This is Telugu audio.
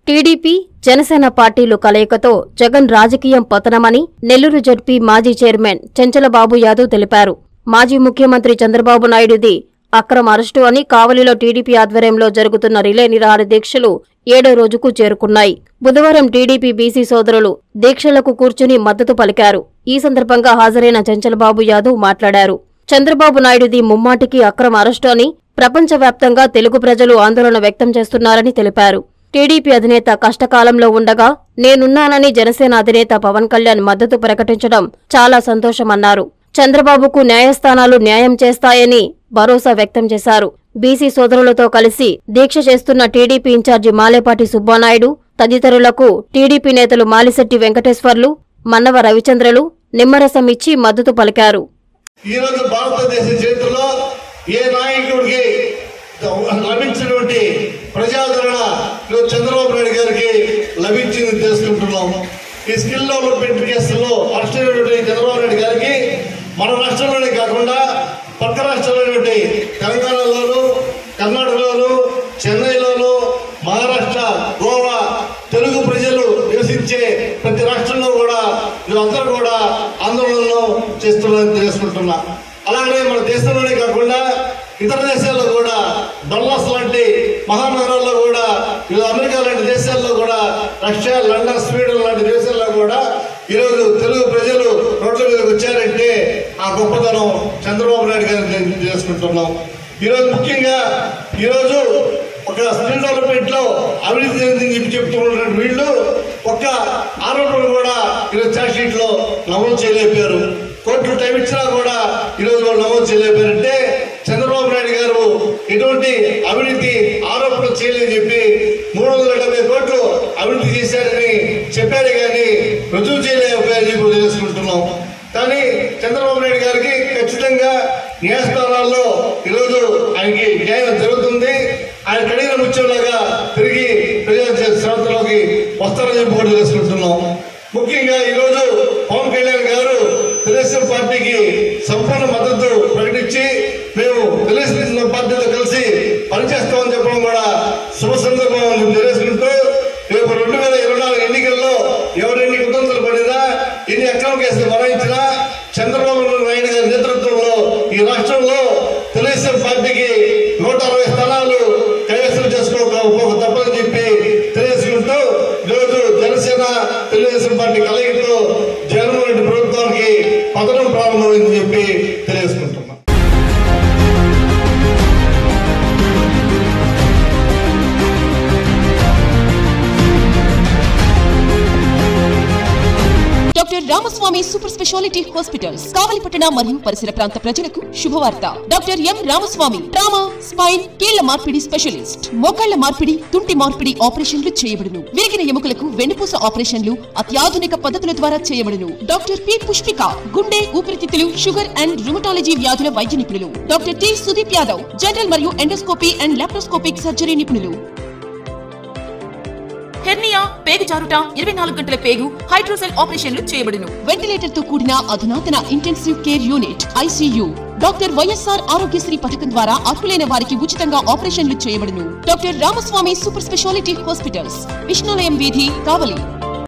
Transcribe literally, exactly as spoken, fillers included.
టీడీపీ, జనసేన పార్టీలు కలయికతో జగన్ రాజకీయం పతనమని నెల్లూరు జడ్పీ మాజీ చైర్మన్ చెంచలబాబు యాదవ్ తెలిపారు. మాజీ ముఖ్యమంత్రి చంద్రబాబు నాయుడుది అక్రమ అరెస్టు అని కావలిలో టీడీపీ ఆధ్వర్యంలో జరుగుతున్న రిలే నిరాహార దీక్షలు ఏడో రోజుకు చేరుకున్నాయి. బుధవారం టీడీపీ బీసీ సోదరులు దీక్షలకు కూర్చుని మద్దతు పలికారు. ఈ సందర్భంగా హాజరైన చెంచలబాబు యాదవ్ మాట్లాడారు. చంద్రబాబు నాయుడుది ముమ్మాటికి అక్రమ అరెస్టు అని ప్రపంచవ్యాప్తంగా తెలుగు ప్రజలు ఆందోళన వ్యక్తం చేస్తున్నారని తెలిపారు. టీడీపీ అధినేత కష్టకాలంలో ఉండగా నేనున్నానని జనసేన అధినేత పవన్ కళ్యాణ్ మద్దతు ప్రకటించడం చాలా సంతోషమన్నారు. చంద్రబాబుకు న్యాయస్థానాలు న్యాయం చేస్తాయని భరోసా వ్యక్తం చేశారు. బీసీ సోదరులతో కలిసి దీక్ష చేస్తున్న టీడీపీ ఇన్ఛార్జి మాలేపాటి సుబ్బానాయుడు తదితరులకు టీడీపీ నేతలు మాలిశెట్టి వెంకటేశ్వర్లు, మన్నవ రవిచంద్రలు నిమ్మరసం ఇచ్చి మద్దతు పలికారు. ఈరోజు భారతదేశ చరిత్రలో ఏ నాయకుడికి లభించినటువంటి ప్రజాదరణ చంద్రబాబు నాయుడు గారికి లభించింది తెలుసుకుంటున్నాం. ఈ స్కిల్ డెవలప్మెంట్ కేసులో అరెస్ట్ అయినటువంటి చంద్రబాబు నాయుడు గారికి మన రాష్ట్రంలోనే కాకుండా పక్క రాష్ట్రాలైనటువంటి తెలంగాణలోను, కర్ణాటకలోను, చెన్నైలోను, మహారాష్ట్ర, గోవా తెలుగు ప్రజలు నివసించే ప్రతి రాష్ట్రంలో కూడా వీళ్ళందరూ కూడా ఆందోళనలు చేస్తున్నారని తెలుసుకుంటున్నా. అలాగే మన దేశంలోనే కాకుండా ఇతర దేశాల్లో కూడా డల్లాస్ లాంటి మహానగరాల్లో కూడా అమెరికా లాంటి దేశాల్లో కూడా రష్యా, లండన్, స్వీడన్ లాంటి దేశాల్లో కూడా ఈరోజు తెలుగు ప్రజలు రోడ్ల మీదకి వచ్చారంటే ఆ గొప్పతనం చంద్రబాబు నాయుడు గారిని తెలుసుకుంటున్నాం. ఈరోజు ముఖ్యంగా ఈరోజు ఒక స్కిల్ డెవలప్మెంట్ లో అభివృద్ధి చెందిందని చెప్పి చెప్తున్న వీళ్ళు ఒక్క ఆరోపణలు కూడా ఈరోజు ఛార్జ్ షీట్ లో నమోదు చేయలేపారు. కోర్టులు టైం ఇచ్చినా కూడా ఈరోజు వాళ్ళు నమోదు చేయలేపారంటే చంద్రబాబు నాయుడు గారు ఎటువంటి అవినీతి ఆరోపణలు చేయలేదని చెప్పి మూడు వందల డెబ్బై కోట్లు అభివృద్ధి చేశారని చెప్పారు కానీ రుజువు చేయలేకపోయారని చెప్పి తెలుసుకుంటున్నాం. కానీ చంద్రబాబు నాయుడు గారికి ఖచ్చితంగా న్యాయస్థానాల్లో ఈరోజు ఆయనకి న్యాయం జరుగుతుంది. ఆయన కడిగిన ముత్యంలాగా తిరిగి ప్రజా శ్రద్ధలోకి వస్తారని చెప్పి కూడా తెలుసుకుంటున్నాం. ముఖ్యంగా ఈరోజు పవన్ కళ్యాణ్ గారు తెలుగుదేశం పార్టీకి సంపూర్ణ మద్దతు ప్రకటించి మేము తెలుగుదేశం పార్టీతో కలిసి పనిచేస్తామని చెప్పడం కూడా శుభ సందర్భం తెలియజేసుకుంటూ రేపు రెండు వేల ఇరవై నాలుగు ఎన్నికల్లో ఎవరెన్ని కుతంత్రాలు పడినా, ఎన్ని అక్రమ కేసులు మరణించినా చంద్రబాబు నాయుడు గారి నేతృత్వంలో ఈ రాష్ట్రంలో తెలుగుదేశం పార్టీకి నూట అరవై స్థానాలు కైవసం చేసుకోక తప్పని చెప్పి తెలియజేసుకుంటూ ఈరోజు జనసేన తెలుగుదేశం పార్టీ కలయికతో జగన్మోహన్ రెడ్డి ప్రభుత్వానికి పతనం ప్రారంభమైందని చెప్పి తెలియజేసుకుంటున్నాం. Doctor Ramaswamy super speciality hospitals కావలిపట్టణ మరియు పరిసర ప్రాంత ప్రజలకు శుభవార్త. Doctor M Ramaswamy trauma, spine, కీళ్ల మార్పిడి స్పెషలిస్ట్. మోకాళ్ల మార్పిడి, తుంటి మార్పిడి ఆపరేషన్లు చేయబడును. విరిగిన ఎముకలకు వెన్నుపూస ఆపరేషన్లు అత్యాధునిక పద్ధతుల ద్వారా చేయబడును. డాక్టర్ పి పుష్పిక గుండె, ఊపిరితిత్తులు, షుగర్ అండ్ రుమటాలజీ వ్యాధుల వైద్య నిపుణులు. Doctor T Sudeep Yadav general మరియు ఎండోస్కోపీ అండ్ లాప్రోస్కోపిక్ సర్జరీ నిపుణులు. హెర్నియా, పేగు జారుట, ఇరవై నాలుగు గంటల పేగు హైడ్రోసెల్ ఆపరేషన్లు చేయబడును. వెంటిలేటర్ తో కూడిన అధునాతన intensive care unit ICU. Doctor YSR Aarogyasri పథకం ద్వారా అర్హులైన వారికి ఉచితంగా ఆపరేషన్లు చేయబడును. Doctor Ramaswamy super speciality hospitals, Vishnulayam వీధి, కావలి.